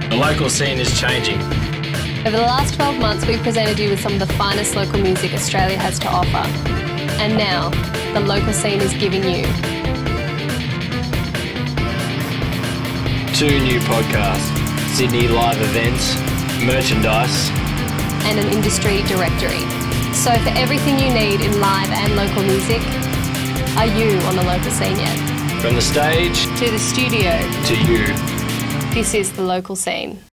The local scene is changing. Over the last 12 months, we've presented you with some of the finest local music Australia has to offer. And now, the local scene is giving you 2 new podcasts, Sydney live events, merchandise, and an industry directory. So for everything you need in live and local music, are you on the local scene yet? from the stage To the studio, to you. this is the local scene.